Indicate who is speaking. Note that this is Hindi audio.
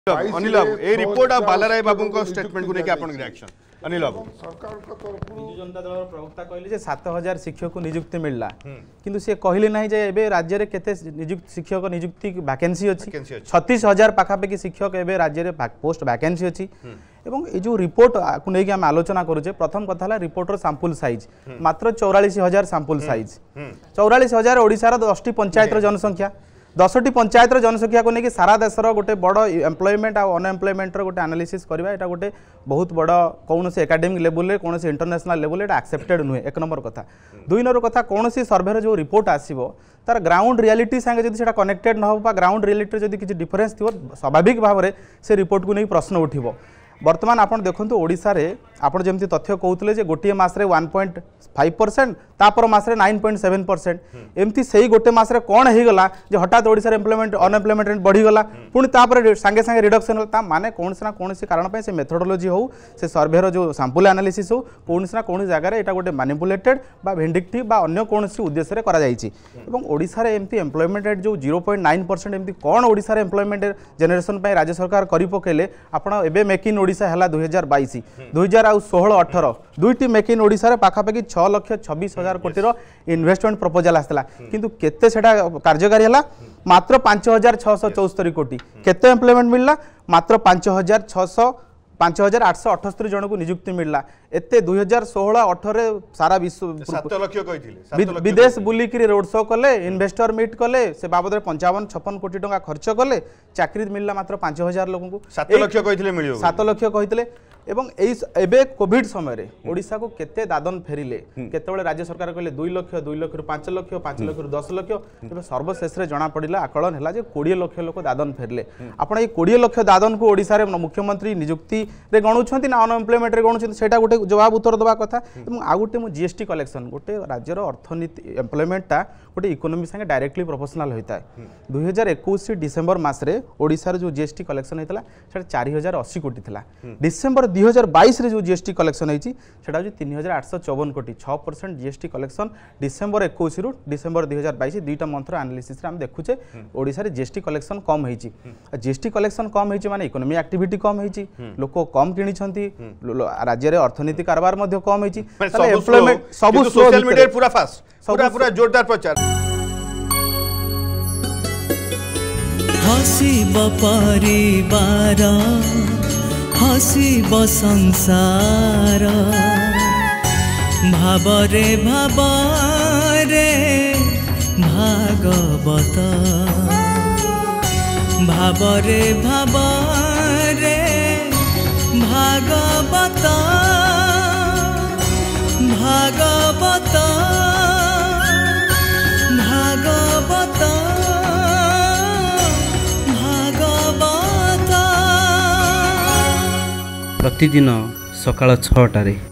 Speaker 1: अनिल बाबू ए रिपोर्ट बालाराय बाबू को स्टेटमेंट को लेके आपन रिएक्शन अनिल बाबू
Speaker 2: सरकार का तरफ
Speaker 3: बिजु जनता दल प्रवक्ता कहले जे 7000 शिक्षक को नियुक्ति मिलला किंतु से कहले नाही जे एबे राज्य रे केते शिक्षक नियुक्ति वैकेंसी अछि 36000 पाखापेकी शिक्षक एबे राज्य रे पोस्ट वैकेंसी अछि एवं ए जो रिपोर्ट को लेके हम आलोचना करूचे प्रथम कथा ला रिपोर्टर सैंपल साइज मात्र 44000 सैंपल साइज 44000 ओडिसा रो 10टी पंचायत रो जनसंख्या 10टी पंचायत जनसंख्या को लेकिन सारा देशर गोटे बड़ एम्प्लॉयमेंट आ अनएम्प्लॉयमेंट गोटे एनालिसिस करवा एटा गोटे बहुत बड़ कौन से एकेडमिक लेवल रे कौन से इंटरनेशनल लेवल एटा एक्सेप्टेड नुहे एक नंबर कथा दुई नंबर कथा कौन सी सर्वे जो रिपोर्ट आसीबो तार ग्राउंड रियलिटी संगे जदि सेटा कनेक्टेड न हो बा ग्राउंड रियलिटी जदि किछि डिफरेंस थिबो स्वाभाविक भाव रे से रिपोर्ट को नहीं प्रश्न उठिबो वर्तमान आपन देखंतु ओडिसा रे आपन जेमति तथ्य कहउतले जे गोटिए मास रे 1.5% तापर मास रे 9.7% एमती सही गोटे मास रे कोन हे गला जे हठात ओडिसा रे एम्प्लॉयमेंट अनएम्प्लॉयमेंट रेट बढ़ी गला पुनी तापर संगे संगे रिडक्शन होला ता माने कोन से ना कोन से कारण पे से मेथोडोलॉजी हो से सर्वे रो जो सैंपल एनालिसिस हो कोन से ना कोन जगह रे एटा गोटे मैनिपुलेटेड बा विंडिक्टिव बा अन्य कोन से उद्देश्य रे करा जाईची एवं ओडिसा रे एमती एम्प्लॉयमेंट रेट जो 0.9% एमती कोन ओडिसा रे एम्प्लॉयमेंट जनरेशन पे राज्य सरकार करि पकेले आपण एबे मेक इन ओडिसा हला 2022 2016-18 दुईटी मेक इन ओडिसा रे पाखापाखि 6,26,000 कोटी रो इन्वेस्टमेंट प्रपोजल आसला किंतु केते सेटा कार्यकारी हला मात्र 5,674 कोटी केते एम्प्लॉयमेंट मिलला मात्र 5,878 जन को नियुक्ति मिलला एते 2016-18 रे सारा विश्व
Speaker 1: 7 लाख कहिथिले
Speaker 3: विदेश बुली की रोड शो कले इन्वेस्टर मीट कले से बाबद 55-56 कोटी टंका खर्च कले चाकरी मिलला मात्र 5,000 लोगों को
Speaker 1: 7 लाख कहिथिले मिलियो
Speaker 3: 7 लाख कहिथिले एवं एबे कोविड समय रे ओडिसा को केते दादन फेरिले केतेबेले राज्य सरकार कहले 2 लाख 2 लाख रु 5 लाख 5 लाख रु 10 लाख एबे सर्वशेष रे जणा पड़िला आकलन हला जे 20 लाख लोक दादन फेरले आपण ए 20 लाख दादन को ओडिसा रे मुख्यमंत्री नियुक्ति रे गणुछंती ना अनएम्प्लॉयमेंट रे गणुछंती सेटा गोटे जवाब उत्तर दबा कथा एवं आ गोटे मु जीएसटी कलेक्शन गोटे राज्यर अर्थनीति एम्प्लॉयमेंट ता गोटे इकोनॉमी संगे डायरेक्टली प्रोपोर्शनल होता है 2021 डिसेंबर मास रे ओडिसा रे जो जीएसटी कलेक्शन हेतला सेटा 4080 कोटी थिला डिसेंबर 2022 रे जो जीएसटी कलेक्शन होईची सेटा 3854 कोटी 6% जीएसटी कलेक्शन डिसेंबर 21 रु डिसेंबर 2022 दुईटा मंथ रो एनालिसिस रे हम देखुचे ओडिसा रे जीएसटी कलेक्शन कम होईची जीएसटी कलेक्शन कम होईची माने इकोनॉमी एक्टिविटी कम होईची लोक कम किनी छंती राज्य रे अर्थनीति कारबार मध्ये कम होईची एम्प्लॉयमेंट सब
Speaker 1: सोशल मीडिया पूरा फास्ट पूरा जोरदार प्रचार
Speaker 4: हसीब परिवार हसीब संसार भावरे भावरे भागवत भावरे भावरे भागवत भागवत भागवत
Speaker 5: प्रतिदिन सकाळ 6टारे